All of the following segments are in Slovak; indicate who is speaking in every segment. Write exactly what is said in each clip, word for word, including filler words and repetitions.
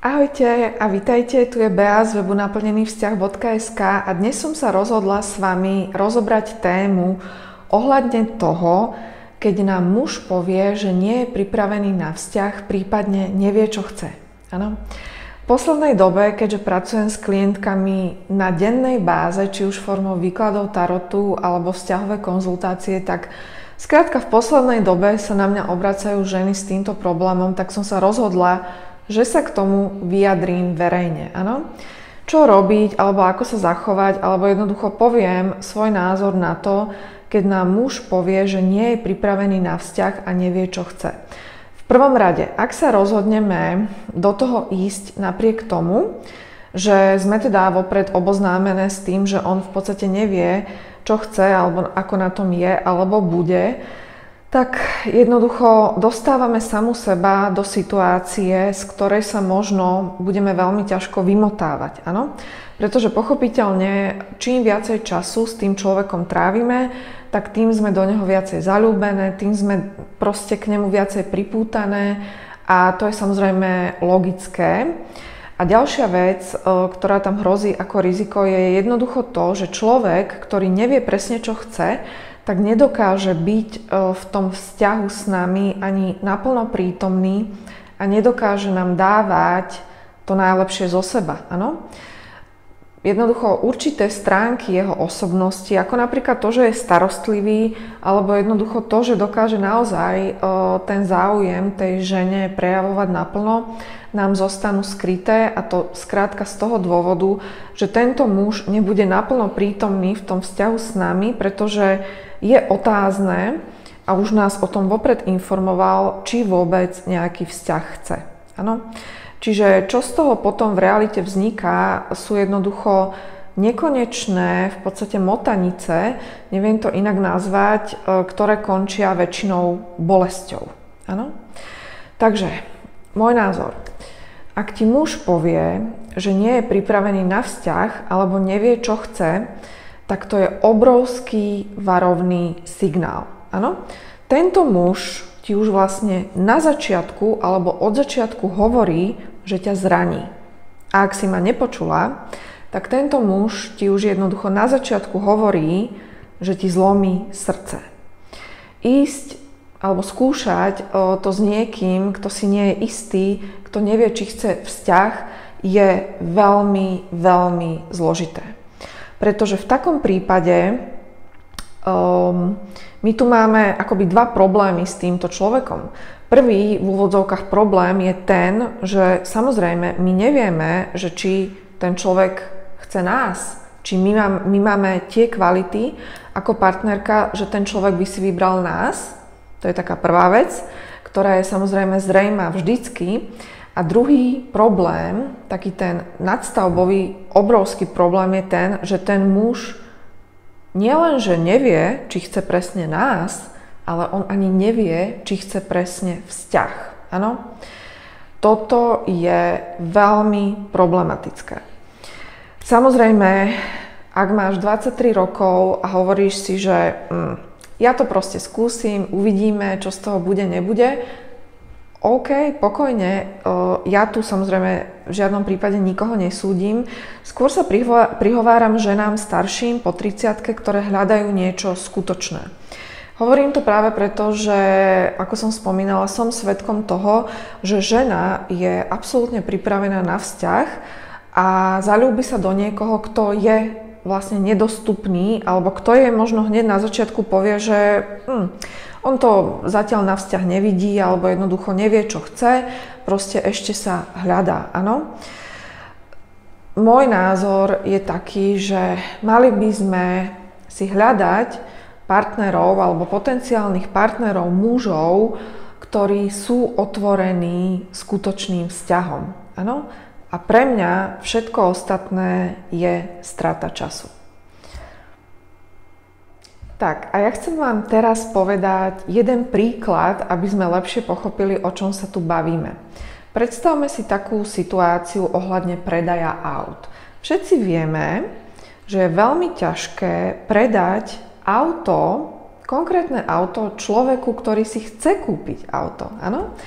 Speaker 1: Ahojte a vitajte, tu je Bea z webu naplnený vzťah bodka es ká a dnes som sa rozhodla s vami rozobrať tému ohľadne toho, keď nám muž povie, že nie je pripravený na vzťah, prípadne nevie, čo chce. Áno? V poslednej dobe, keďže pracujem s klientkami na dennej báze, či už formou výkladov tarotu alebo vzťahové konzultácie, tak skrátka v poslednej dobe sa na mňa obracajú ženy s týmto problémom, tak som sa rozhodla, že sa k tomu vyjadrím verejne. Áno? Čo robiť, alebo ako sa zachovať, alebo jednoducho poviem svoj názor na to, keď nám muž povie, že nie je pripravený na vzťah a nevie, čo chce. V prvom rade, ak sa rozhodneme do toho ísť napriek tomu, že sme teda vopred oboznámené s tým, že on v podstate nevie, čo chce, alebo ako na tom je, alebo bude, tak jednoducho dostávame samu seba do situácie, z ktorej sa možno budeme veľmi ťažko vymotávať. Áno? Pretože pochopiteľne, čím viacej času s tým človekom trávime, tak tým sme do neho viacej zaľúbené, tým sme proste k nemu viacej pripútané a to je samozrejme logické. A ďalšia vec, ktorá tam hrozí ako riziko, je jednoducho to, že človek, ktorý nevie presne, čo chce, tak nedokáže byť v tom vzťahu s nami ani naplno prítomný a nedokáže nám dávať to najlepšie zo seba. Áno? Jednoducho určité stránky jeho osobnosti, ako napríklad to, že je starostlivý, alebo jednoducho to, že dokáže naozaj ten záujem tej žene prejavovať naplno, nám zostanú skryté a to skrátka z toho dôvodu, že tento muž nebude naplno prítomný v tom vzťahu s nami, pretože je otázne a už nás o tom vopred informoval, či vôbec nejaký vzťah chce. Áno? Čiže čo z toho potom v realite vzniká, sú jednoducho nekonečné v podstate motanice, neviem to inak nazvať, ktoré končia väčšinou bolesťou. Áno? Takže, môj názor. Ak ti muž povie, že nie je pripravený na vzťah alebo nevie, čo chce, tak to je obrovský varovný signál. Áno? Tento muž ti už vlastne na začiatku alebo od začiatku hovorí, že ťa zraní. A ak si ma nepočula, tak tento muž ti už jednoducho na začiatku hovorí, že ti zlomí srdce. Ísť alebo skúšať to s niekým, kto si nie je istý, kto nevie, či chce vzťah, je veľmi, veľmi zložité. Pretože v takom prípade um, my tu máme akoby dva problémy s týmto človekom. Prvý v úvodzovkách problém je ten, že samozrejme my nevieme, že či ten človek chce nás, či my, mám, my máme tie kvality ako partnerka, že ten človek by si vybral nás. To je taká prvá vec, ktorá je samozrejme zrejmá vždycky. A druhý problém, taký ten nadstavbový, obrovský problém je ten, že ten muž nielenže nevie, či chce presne nás, ale on ani nevie, či chce presne vzťah. Áno? Toto je veľmi problematické. Samozrejme, ak máš dvadsaťtri rokov a hovoríš si, že hm, ja to proste skúsim, uvidíme, čo z toho bude, nebude, OK, pokojne, ja tu samozrejme v žiadnom prípade nikoho nesúdim. Skôr sa prihováram ženám starším po tridsiatke, ktoré hľadajú niečo skutočné. Hovorím to práve preto, že, ako som spomínala, som svedkom toho, že žena je absolútne pripravená na vzťah a zaľúbi sa do niekoho, kto je vlastne nedostupný, alebo kto je možno hneď na začiatku povie, že hm, on to zatiaľ na vzťah nevidí alebo jednoducho nevie, čo chce, proste ešte sa hľadá, áno. Môj názor je taký, že mali by sme si hľadať partnerov alebo potenciálnych partnerov mužov, ktorí sú otvorení skutočným vzťahom, áno. A pre mňa všetko ostatné je strata času. Tak, a ja chcem vám teraz povedať jeden príklad, aby sme lepšie pochopili, o čom sa tu bavíme. Predstavme si takú situáciu ohľadne predaja aut. Všetci vieme, že je veľmi ťažké predať auto, konkrétne auto človeku, ktorý si chce kúpiť auto. Áno?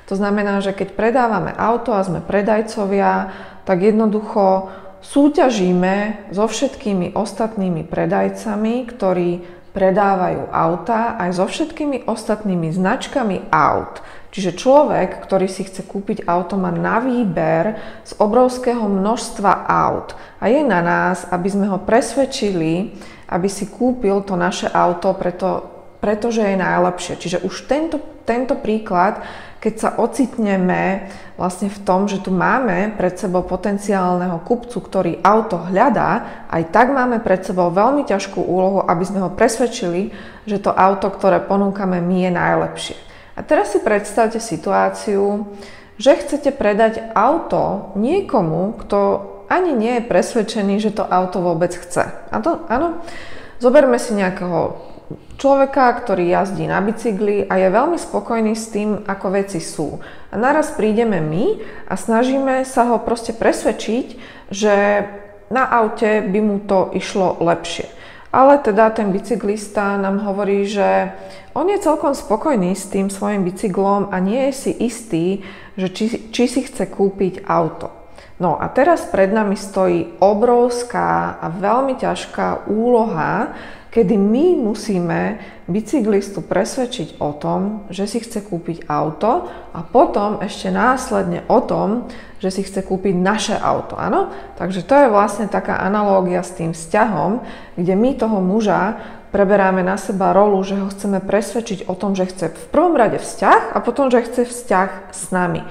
Speaker 1: To znamená, že keď predávame auto a sme predajcovia, tak jednoducho súťažíme so všetkými ostatnými predajcami, ktorí predávajú auta, aj so všetkými ostatnými značkami aut. Čiže človek, ktorý si chce kúpiť auto, má na výber z obrovského množstva aut. A je na nás, aby sme ho presvedčili, aby si kúpil to naše auto, preto, pretože je najlepšie. Čiže už tento, tento príklad, keď sa ocitneme vlastne v tom, že tu máme pred sebou potenciálneho kupcu, ktorý auto hľadá, aj tak máme pred sebou veľmi ťažkú úlohu, aby sme ho presvedčili, že to auto, ktoré ponúkame my, je najlepšie. A teraz si predstavte situáciu, že chcete predať auto niekomu, kto ani nie je presvedčený, že to auto vôbec chce. A to, áno, zoberme si nejakého človeka, ktorý jazdí na bicykli a je veľmi spokojný s tým, ako veci sú. A naraz prídeme my a snažíme sa ho proste presvedčiť, že na aute by mu to išlo lepšie. Ale teda ten bicyklista nám hovorí, že on je celkom spokojný s tým svojim bicyklom a nie je si istý, že či, či si chce kúpiť auto. No a teraz pred nami stojí obrovská a veľmi ťažká úloha, kedy my musíme bicyklistu presvedčiť o tom, že si chce kúpiť auto a potom ešte následne o tom, že si chce kúpiť naše auto. Áno? Takže to je vlastne taká analógia s tým vzťahom, kde my toho muža preberáme na seba rolu, že ho chceme presvedčiť o tom, že chce v prvom rade vzťah a potom, že chce vzťah s nami.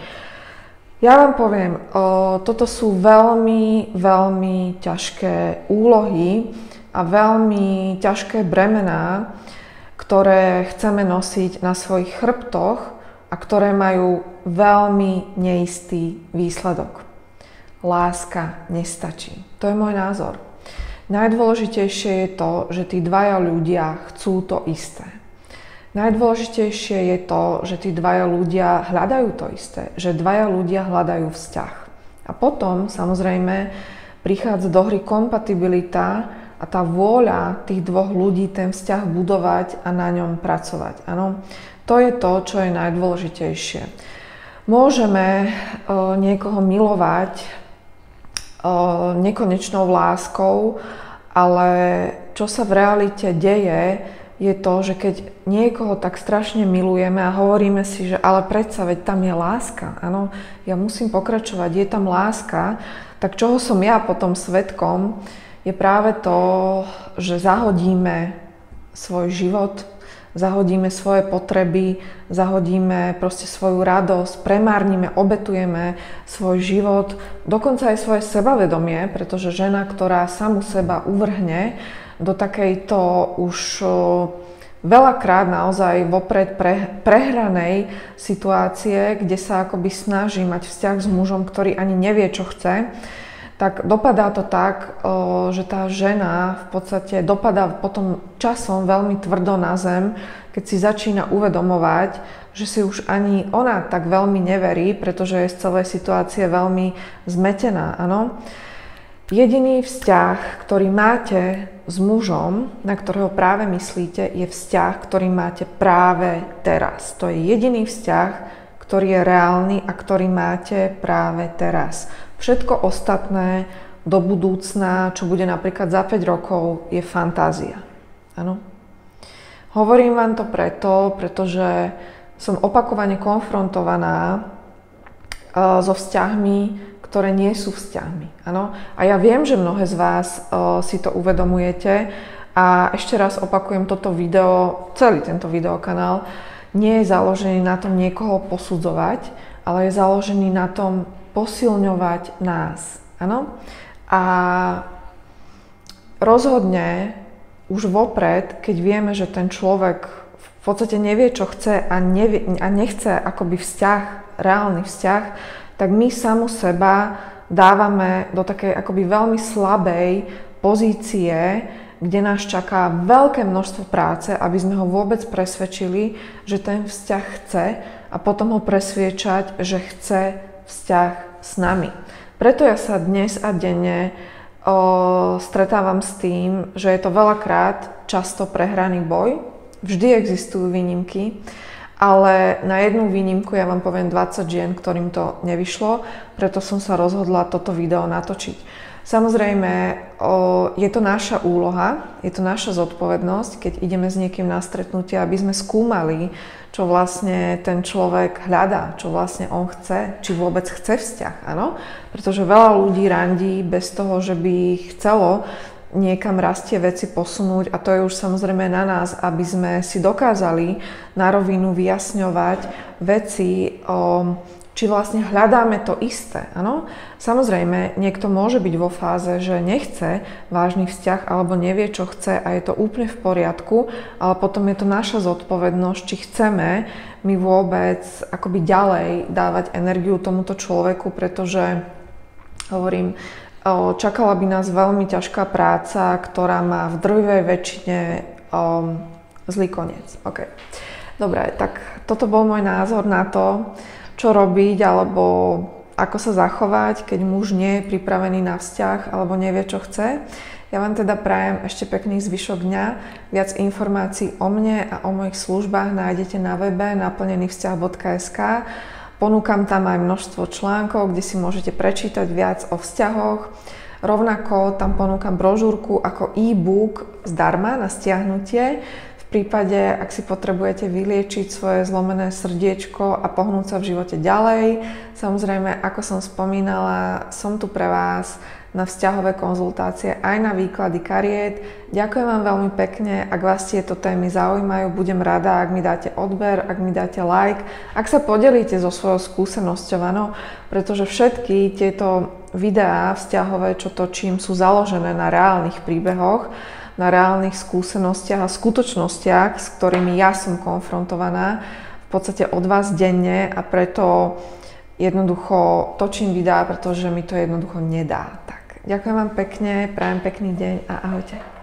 Speaker 1: Ja vám poviem, o, toto sú veľmi, veľmi ťažké úlohy a veľmi ťažké bremená, ktoré chceme nosiť na svojich chrbtoch a ktoré majú veľmi neistý výsledok. Láska nestačí. To je môj názor. Najdôležitejšie je to, že tí dvaja ľudia chcú to isté. Najdôležitejšie je to, že tí dvaja ľudia hľadajú to isté, že dvaja ľudia hľadajú vzťah. A potom, samozrejme, prichádza do hry kompatibilita a tá vôľa tých dvoch ľudí ten vzťah budovať a na ňom pracovať. Áno, to je to, čo je najdôležitejšie. Môžeme uh, niekoho milovať uh, nekonečnou láskou, ale čo sa v realite deje, je to, že keď niekoho tak strašne milujeme a hovoríme si, že ale predsa, veď tam je láska, áno, ja musím pokračovať, je tam láska, tak čoho som ja potom svedkom, je práve to, že zahodíme svoj život, zahodíme svoje potreby, zahodíme proste svoju radosť, premárnime, obetujeme svoj život, dokonca aj svoje sebavedomie, pretože žena, ktorá samu seba uvrhne do takejto už veľakrát naozaj vopred pre, prehranej situácie, kde sa akoby snaží mať vzťah s mužom, ktorý ani nevie, čo chce, tak dopadá to tak, že tá žena v podstate dopadá potom časom veľmi tvrdo na zem, keď si začína uvedomovať, že si už ani ona tak veľmi neverí, pretože je z celej situácie veľmi zmetená. Áno? Jediný vzťah, ktorý máte s mužom, na ktorého práve myslíte, je vzťah, ktorý máte práve teraz. To je jediný vzťah, ktorý je reálny a ktorý máte práve teraz. Všetko ostatné do budúcna, čo bude napríklad za päť rokov, je fantázia. Áno? Hovorím vám to preto, pretože som opakovane konfrontovaná uh, so vzťahmi, ktoré nie sú vzťahmi. Áno? A ja viem, že mnohé z vás uh, si to uvedomujete a ešte raz opakujem, toto video, celý tento videokanál nie je založený na tom niekoho posudzovať, ale je založený na tom posilňovať nás. Áno? A rozhodne už vopred, keď vieme, že ten človek v podstate nevie, čo chce a, nevie, a nechce akoby vzťah, reálny vzťah, tak my samu seba dávame do takej akoby veľmi slabej pozície, kde nás čaká veľké množstvo práce, aby sme ho vôbec presvedčili, že ten vzťah chce a potom ho presviečať, že chce vzťah s nami. Preto ja sa dnes a denne o, stretávam s tým, že je to veľakrát často prehraný boj, vždy existujú výnimky, Ale na jednu výnimku ja vám poviem dvadsať žien, ktorým to nevyšlo, preto som sa rozhodla toto video natočiť. Samozrejme, je to naša úloha, je to naša zodpovednosť, keď ideme s niekým na stretnutie, aby sme skúmali, čo vlastne ten človek hľadá, čo vlastne on chce, či vôbec chce vzťah, áno? Pretože veľa ľudí randí bez toho, že by chcelo niekam rastie veci posunúť a to je už samozrejme na nás, aby sme si dokázali na rovinu vyjasňovať veci, o, či vlastne hľadáme to isté. Áno? Samozrejme, niekto môže byť vo fáze, že nechce vážny vzťah alebo nevie, čo chce a je to úplne v poriadku, ale potom je to naša zodpovednosť, či chceme my vôbec akoby ďalej dávať energiu tomuto človeku, pretože hovorím, čakala by nás veľmi ťažká práca, ktorá má v drvivej väčšine um, zlý koniec. Okay. Dobre, tak toto bol môj názor na to, čo robiť alebo ako sa zachovať, keď muž nie je pripravený na vzťah alebo nevie, čo chce. Ja vám teda prajem ešte pekný zvyšok dňa. Viac informácií o mne a o mojich službách nájdete na webe naplnený vzťah bodka es ká. Ponúkam tam aj množstvo článkov, kde si môžete prečítať viac o vzťahoch. Rovnako tam ponúkam brožúrku ako e-book zdarma na stiahnutie. V prípade, ak si potrebujete vyliečiť svoje zlomené srdiečko a pohnúť sa v živote ďalej. Samozrejme, ako som spomínala, som tu pre vás na vzťahové konzultácie, aj na výklady kariet. Ďakujem vám veľmi pekne, ak vás tieto témy zaujímajú, budem rada, ak mi dáte odber, ak mi dáte like, ak sa podelíte so svojou skúsenosťou, áno, pretože všetky tieto videá vzťahové, čo točím, sú založené na reálnych príbehoch, na reálnych skúsenostiach a skutočnostiach, s ktorými ja som konfrontovaná v podstate od vás denne a preto jednoducho točím videá, pretože mi to jednoducho nedá. Tak, ďakujem vám pekne, prajem pekný deň a ahojte.